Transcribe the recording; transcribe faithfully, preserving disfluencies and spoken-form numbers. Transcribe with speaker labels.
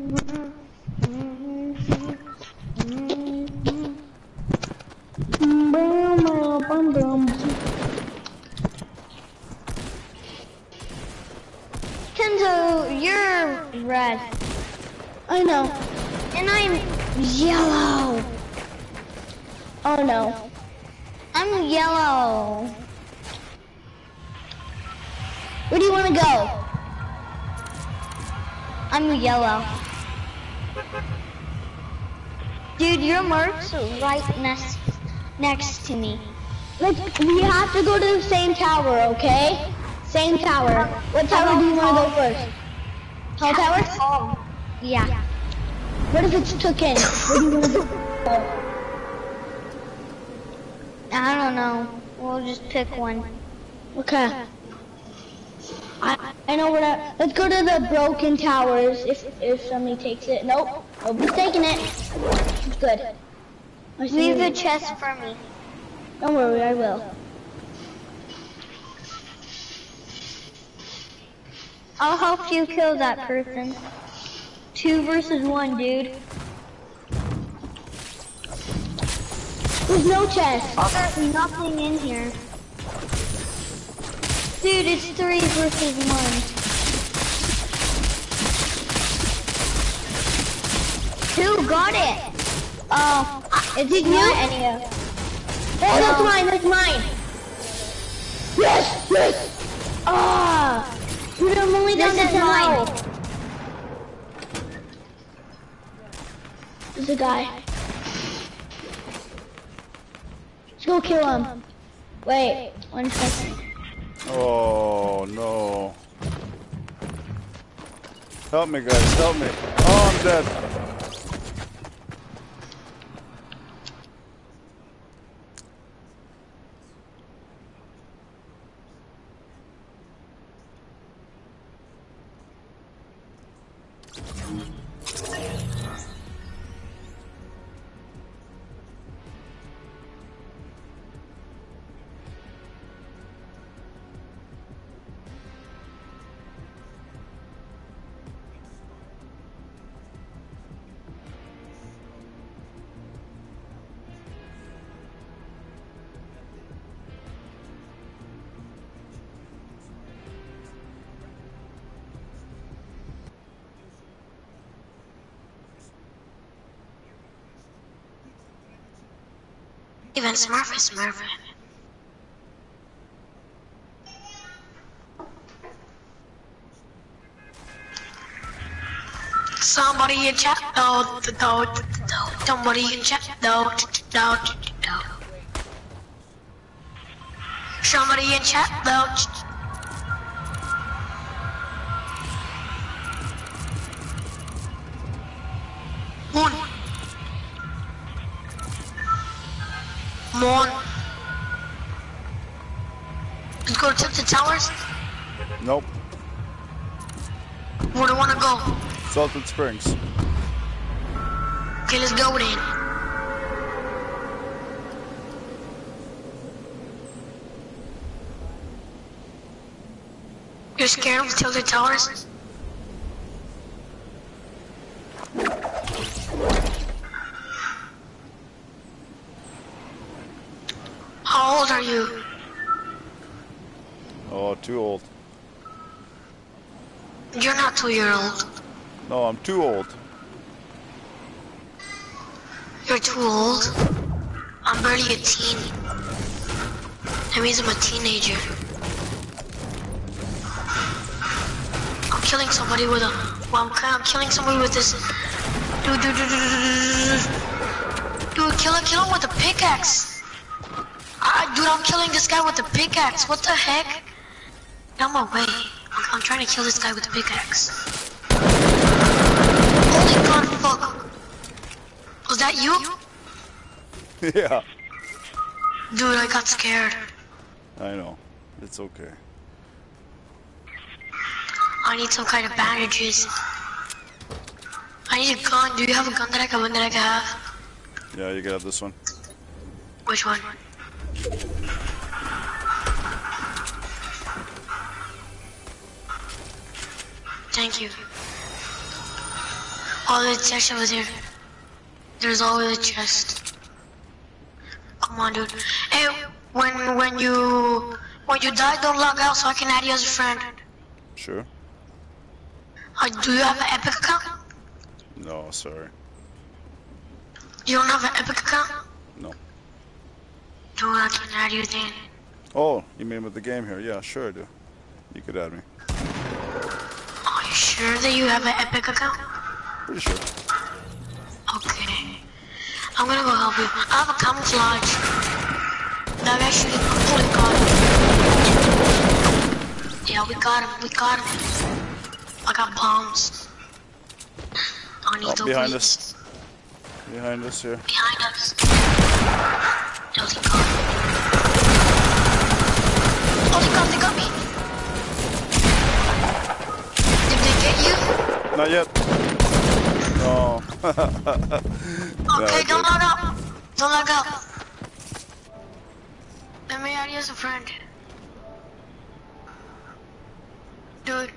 Speaker 1: Kenzo, you're red.
Speaker 2: I know.
Speaker 1: And I'm yellow.
Speaker 2: Oh no.
Speaker 1: I'm yellow.
Speaker 2: Where do you want to go?
Speaker 1: I'm yellow. Dude, your mark's right next next to me.
Speaker 2: Let's, we have to go to the same tower, okay? Same tower. What tower do you want to go first? Tall tower?
Speaker 1: Oh. Yeah.
Speaker 2: What if it's taken? Where do you want to go?
Speaker 1: I don't know. We'll just pick one.
Speaker 2: Okay. I I know where that. Let's go to the broken towers. If if somebody takes it, nope, nobody's taking it. It's good.
Speaker 1: Leave the chest for me.
Speaker 2: Don't worry, I will.
Speaker 1: I'll help you kill that person. Two versus one, dude.
Speaker 2: There's no chest.
Speaker 1: Oh, there's nothing in here. Dude, it's three versus one. Two got it. Oh, it's
Speaker 2: Did
Speaker 1: not
Speaker 2: you?
Speaker 1: any of.
Speaker 2: Oh, that's mine. That's mine. Yes, yes. Ah, dude, I'm only down
Speaker 1: This
Speaker 2: to
Speaker 1: is mine.
Speaker 2: ten. There's a guy. Let's go kill him. Wait, one second.
Speaker 3: Oh no. Help me guys, help me. Oh, I'm dead.
Speaker 4: Even Smurf is Smurf. Somebody in chat, no, no, no, somebody in chat, no, no, no. Somebody in chat, no. One. Come on. Let's go to the towers.
Speaker 3: Nope.
Speaker 4: Where do you wanna go?
Speaker 3: Salted Springs.
Speaker 4: Okay, let's go then. You're scared of tilted towers? How old are you?
Speaker 3: Oh, too old.
Speaker 4: You're not two year old.
Speaker 3: No, I'm too old.
Speaker 4: You're too old? I'm barely a teen. That means I'm a teenager. I'm killing somebody with a... Well, I'm, I'm killing somebody with this... Dude, dude, dude, dude, dude, dude, dude, kill him, kill him with a pickaxe. Ah, dude, I'm killing this guy with a pickaxe. What the heck? Get out my way. I'm, I'm trying to kill this guy with a pickaxe. Holy god, fuck. Was that you?
Speaker 3: Yeah.
Speaker 4: Dude, I got scared.
Speaker 3: I know. It's okay.
Speaker 4: I need some kind of bandages. I need a gun. Do you have a gun that I can, that I can have?
Speaker 3: Yeah, you can have this one.
Speaker 4: Which one? Thank you. Oh, the chest over there. There's always a chest. Come on, dude. Hey, when when you when you die, don't log out so I can add you as a friend.
Speaker 3: Sure.
Speaker 4: Uh, do you have an Epic account?
Speaker 3: No, sorry.
Speaker 4: You don't have an Epic account?
Speaker 3: No.
Speaker 4: Dude, I can add you then.
Speaker 3: Oh, you mean with the game here? Yeah, sure I do. You could add me.
Speaker 4: Are you sure that you have an Epic account?
Speaker 3: Pretty sure.
Speaker 4: Okay. I'm gonna go help you. I have a camouflage. That guy shooting. Oh, we got him. Yeah, we got him. We got him. I got bombs. I need
Speaker 3: Oh,
Speaker 4: the
Speaker 3: behind
Speaker 4: wheat.
Speaker 3: us. Behind us here.
Speaker 4: Behind us. No, they got me. Oh, they got, they got me. Did they get you?
Speaker 3: Not yet. No.
Speaker 4: Okay,
Speaker 3: No,
Speaker 4: don't
Speaker 3: good.
Speaker 4: log out. Don't log out. Let me add you as a friend. Dude.